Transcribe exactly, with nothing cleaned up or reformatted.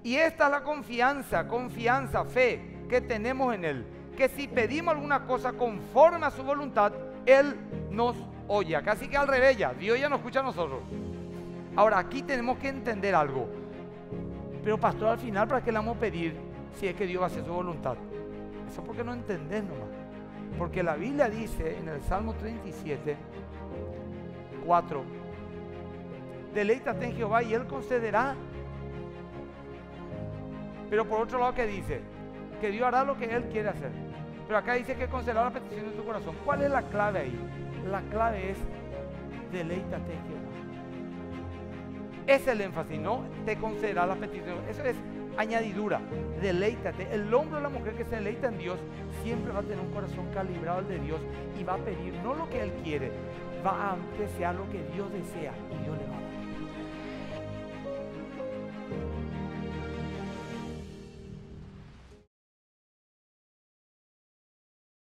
Y esta es la confianza, confianza, fe que tenemos en Él. Que si pedimos alguna cosa conforme a su voluntad, Él nos oye. Casi que al revés ya, Dios ya nos escucha a nosotros. Ahora, aquí tenemos que entender algo. Pero pastor, al final, ¿para qué le vamos a pedir si es que Dios va a hacer su voluntad? Eso es porque no entendés nomás. Porque la Biblia dice en el Salmo treinta y siete, cuatro, deleítate en Jehová y Él concederá. Pero por otro lado, ¿qué dice? Que Dios hará lo que Él quiere hacer. Pero acá dice que concederá la petición de tu corazón. ¿Cuál es la clave ahí? La clave es deleítate en Jehová. Es el énfasis, no te concederá la petición. Eso es añadidura. Deleítate. El hombre o la mujer que se deleita en Dios siempre va a tener un corazón calibrado al de Dios y va a pedir no lo que Él quiere, va a desear lo que Dios desea y Dios le va